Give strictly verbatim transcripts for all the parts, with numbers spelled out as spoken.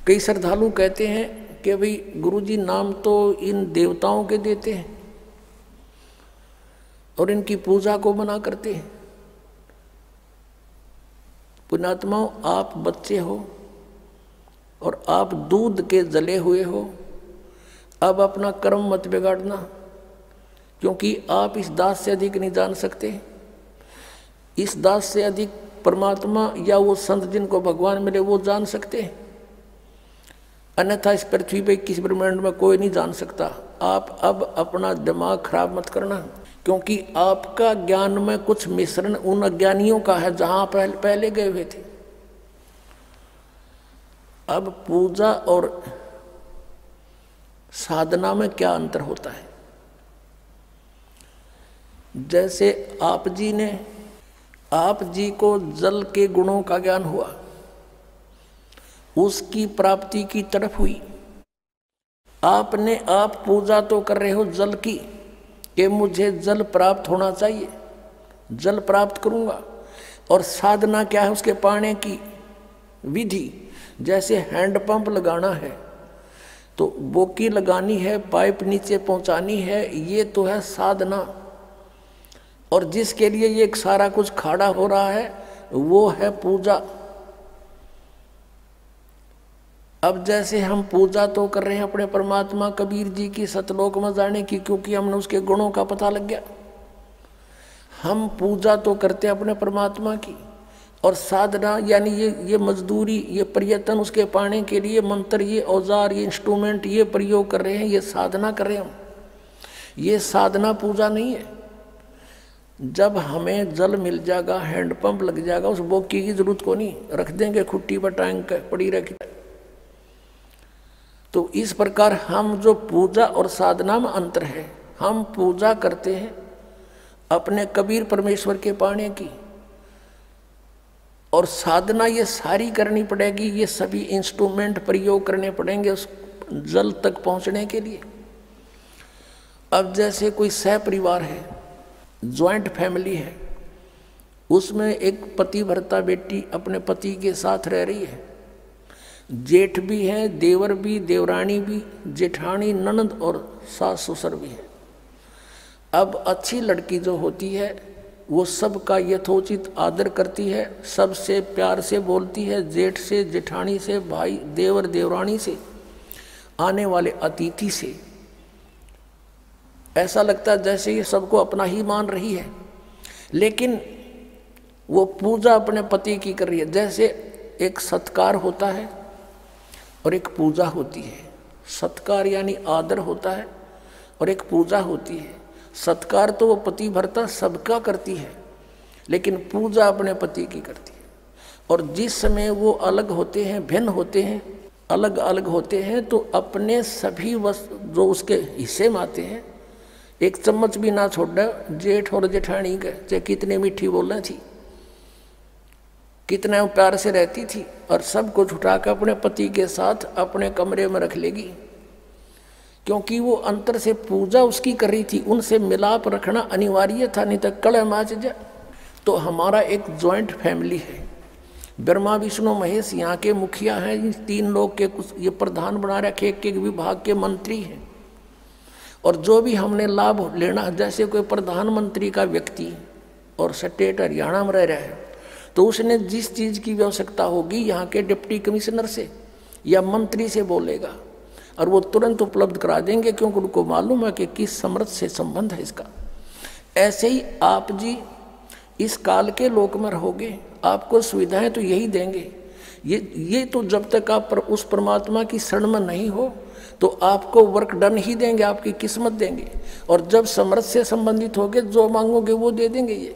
कई श्रद्धालु कहते हैं कि भाई गुरुजी नाम तो इन देवताओं के देते हैं और इनकी पूजा को मना करते हैं। पुण्यात्माओं, आप बच्चे हो और आप दूध के जले हुए हो। अब अपना कर्म मत बिगाड़ना, क्योंकि आप इस दास से अधिक नहीं जान सकते। इस दास से अधिक परमात्मा या वो संत जिनको भगवान मिले वो जान सकते हैं, अन्यथा इस पृथ्वी पे किस ब्रह्मांड में कोई नहीं जान सकता। आप अब अपना दिमाग खराब मत करना, क्योंकि आपका ज्ञान में कुछ मिश्रण उन अज्ञानियों का है जहां पहले, पहले गए हुए थे। अब पूजा और साधना में क्या अंतर होता है? जैसे आप जी ने आप जी को जल के गुणों का ज्ञान हुआ, उसकी प्राप्ति की तरफ हुई। आपने आप पूजा तो कर रहे हो जल की कि मुझे जल प्राप्त होना चाहिए, जल प्राप्त करूंगा। और साधना क्या है? उसके पाने की विधि। जैसे हैंडपंप लगाना है तो बोकी लगानी है, पाइप नीचे पहुंचानी है, ये तो है साधना। और जिसके लिए ये सारा कुछ खड़ा हो रहा है वो है पूजा। अब जैसे हम पूजा तो कर रहे हैं अपने परमात्मा कबीर जी की सतलोक में जाने की, क्योंकि हमने उसके गुणों का पता लग गया। हम पूजा तो करते हैं अपने परमात्मा की, और साधना यानी ये ये मजदूरी, ये प्रयत्न उसके पाने के लिए मंत्र, ये औजार, ये इंस्ट्रूमेंट, ये प्रयोग कर रहे हैं, ये साधना कर रहे हैं हम। ये साधना पूजा नहीं है। जब हमें जल मिल जाएगा, हैंडपंप लग जाएगा, उस बोकी की जरूरत को नहीं, रख देंगे खुट्टी पर टांग के पड़ी रखी। तो इस प्रकार हम जो पूजा और साधना में अंतर है, हम पूजा करते हैं अपने कबीर परमेश्वर के पाने की, और साधना ये सारी करनी पड़ेगी, ये सभी इंस्ट्रूमेंट प्रयोग करने पड़ेंगे उस जल तक पहुंचने के लिए। अब जैसे कोई सह परिवार है, ज्वाइंट फैमिली है, उसमें एक पति भर्ता बेटी अपने पति के साथ रह रही है, जेठ भी है, देवर भी, देवरानी भी, जेठानी, ननद और सास ससुर भी है। अब अच्छी लड़की जो होती है वो सबका यथोचित आदर करती है, सबसे प्यार से बोलती है, जेठ से, जेठानी से, भाई, देवर, देवरानी से, आने वाले अतिथि से। ऐसा लगता है जैसे ये सबको अपना ही मान रही है, लेकिन वो पूजा अपने पति की कर रही है। जैसे एक सत्कार होता है और एक पूजा होती है। सत्कार यानी आदर होता है और एक पूजा होती है। सत्कार तो वो पति भर्ता सबका करती है, लेकिन पूजा अपने पति की करती है। और जिस समय वो अलग होते हैं, भिन्न होते हैं, अलग अलग होते हैं, तो अपने सभी वस्तु जो उसके हिस्से में आते हैं, एक चम्मच भी ना छोड़ दे। जेठ और जेठानी के चाहे कितने मीठी बोलना थी, कितना प्यार से रहती थी, और सब कुछ उठा कर अपने पति के साथ अपने कमरे में रख लेगी, क्योंकि वो अंतर से पूजा उसकी कर रही थी। उनसे मिलाप रखना अनिवार्य था, नहीं तो कलह मच जाए। तो हमारा एक जॉइंट फैमिली है, ब्रह्मा विष्णु महेश यहाँ के मुखिया हैं, इन तीन लोग के कुछ ये प्रधान बना रखे, एक एक विभाग के मंत्री हैं। और जो भी हमने लाभ लेना, जैसे कोई प्रधानमंत्री का व्यक्ति और स्टेट हरियाणा में रह रहा है, तो उसने जिस चीज़ की आवश्यकता होगी यहाँ के डिप्टी कमिश्नर से या मंत्री से बोलेगा, और वो तुरंत उपलब्ध करा देंगे, क्योंकि उनको मालूम है कि किस समर्थ से संबंध है इसका। ऐसे ही आप जी इस काल के लोक में रहोगे, आपको सुविधाएं तो यही देंगे। ये ये तो जब तक आप पर, उस परमात्मा की शरण में नहीं हो, तो आपको वर्क डन ही देंगे, आपकी किस्मत देंगे। और जब समर्थ से संबंधित होगे, जो मांगोगे वो दे देंगे ये।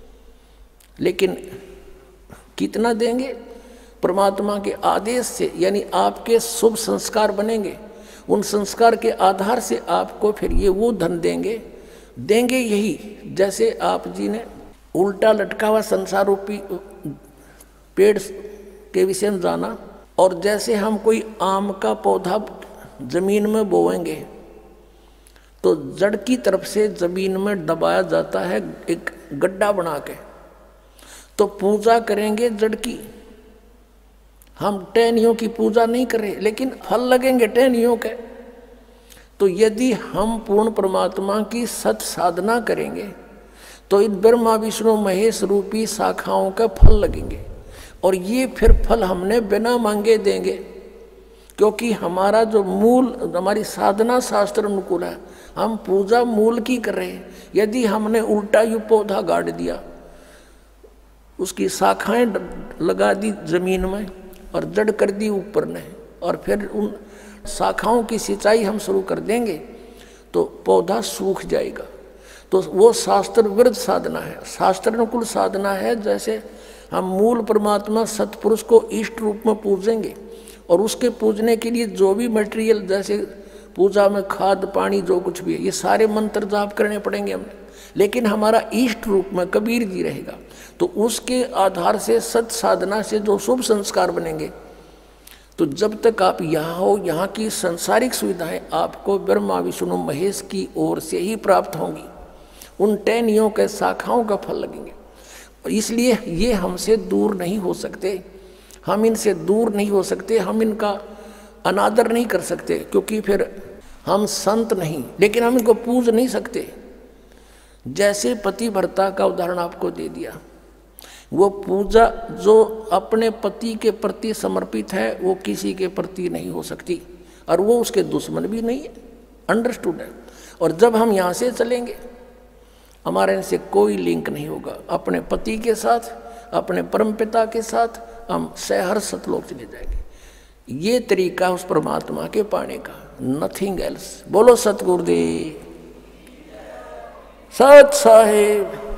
लेकिन कितना देंगे? परमात्मा के आदेश से, यानी आपके शुभ संस्कार बनेंगे, उन संस्कार के आधार से आपको फिर ये वो धन देंगे देंगे यही। जैसे आप जी ने उल्टा लटका हुआ संसार रूपी पेड़ के विषय में जाना, और जैसे हम कोई आम का पौधा जमीन में बोएंगे तो जड़ की तरफ से जमीन में दबाया जाता है एक गड्ढा बना के। तो पूजा करेंगे जड़ की, हम टहनियों की पूजा नहीं कर रहे, लेकिन फल लगेंगे टहनियों के। तो यदि हम पूर्ण परमात्मा की सत साधना करेंगे तो इन ब्रह्मा विष्णु महेश रूपी शाखाओं का फल लगेंगे, और ये फिर फल हमने बिना मांगे देंगे, क्योंकि हमारा जो मूल, हमारी साधना शास्त्र अनुकूल है। हम पूजा मूल की कर रहे हैं। यदि हमने उल्टा यू पौधा गाड़ दिया, उसकी शाखाएं लगा दी जमीन में और जड़ कर दी ऊपर ने, और फिर उन शाखाओं की सिंचाई हम शुरू कर देंगे तो पौधा सूख जाएगा। तो वो शास्त्र विरुद्ध साधना है, शास्त्र अनुकूल साधना है। जैसे हम मूल परमात्मा सतपुरुष को इष्ट रूप में पूजेंगे, और उसके पूजने के लिए जो भी मटेरियल, जैसे पूजा में खाद पानी जो कुछ भी है, ये सारे मंत्र जाप करने पड़ेंगे हमें, लेकिन हमारा इष्ट रूप में कबीर जी रहेगा। तो उसके आधार से सत साधना से जो शुभ संस्कार बनेंगे, तो जब तक आप यहाँ हो, यहाँ की संसारिक सुविधाएं आपको ब्रह्मा विष्णु महेश की ओर से ही प्राप्त होंगी। उन टहनियों के शाखाओं का फल लगेंगे, और इसलिए ये हमसे दूर नहीं हो सकते, हम इनसे दूर नहीं हो सकते, हम इनका अनादर नहीं कर सकते, क्योंकि फिर हम संत नहीं, लेकिन हम इनको पूज नहीं सकते। जैसे पति भर्ता का उदाहरण आपको दे दिया, वो पूजा जो अपने पति के प्रति समर्पित है वो किसी के प्रति नहीं हो सकती, और वो उसके दुश्मन भी नहीं है। अंडरस्टूड है। और जब हम यहाँ से चलेंगे, हमारे इनसे कोई लिंक नहीं होगा अपने पति के साथ, अपने परमपिता के साथ, हम सहर्ष सतलोक चले जाएंगे। ये तरीका उस परमात्मा के पाने का, नथिंग एल्स। बोलो सतगुरुदेव सत साहेब।